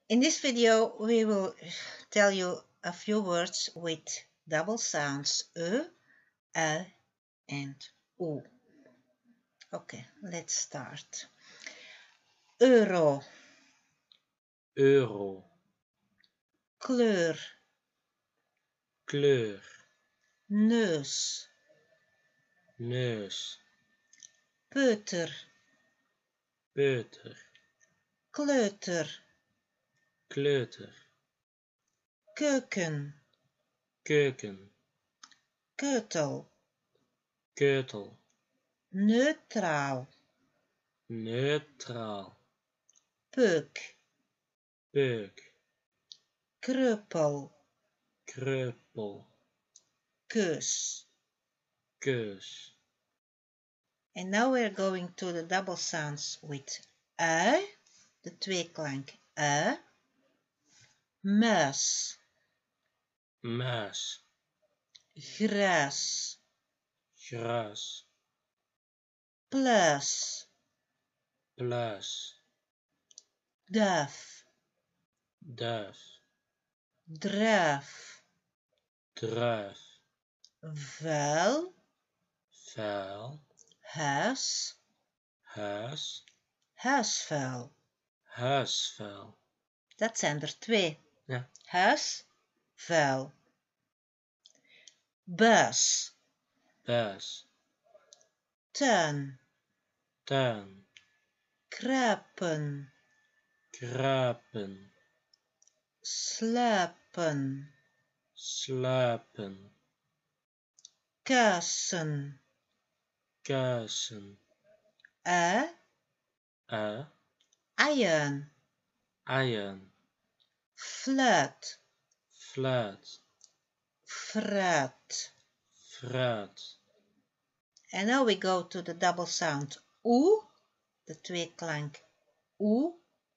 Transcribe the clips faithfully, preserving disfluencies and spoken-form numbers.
In this video, we will tell you a few words with double sounds e, a, and u. Okay, let's start. Euro, euro, kleur, kleur, neus, neus, peuter, peuter, kleuter, kleuter, keuken, keuken, keutel, keutel, neutraal, neutraal, peuk, peuk, kreupel, kreupel, keus. keus. And now we're going to the double sounds with a, de tweeklank a, muis, Muis, gras, gras, plus, pluis, duif, duif, druif, druif, vuil, vuil, huis, huis, huisvuil. huisvuil. Dat zijn er twee. Ja. Huis, vuil. Bus, Bus, tuin, tuin, kruipen, kruipen, sluipen, sluipen, kussen, kussen, a, a, eieren, eieren, fluit, fluit, fruit. fruit. And now we go to the double sound oe, de tweeklank oe,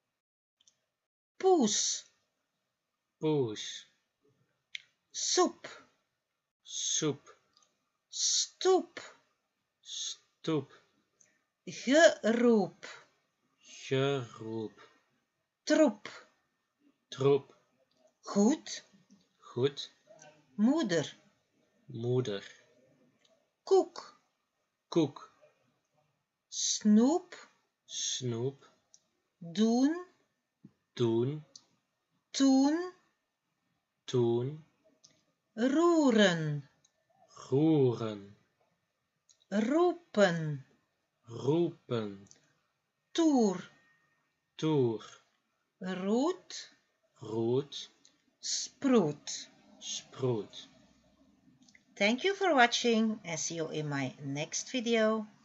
poes, Poes, soep, soep, stoep, stoep, geroep, geroep, troep, troep, goed, goed, moeder, moeder, koek, koek, snoep, snoep, doen, doen, toen, toen, roeren, roeren, roepen, roepen, toer, toer, roet, roet, sproet. sproet. Thank you for watching and see you in my next video.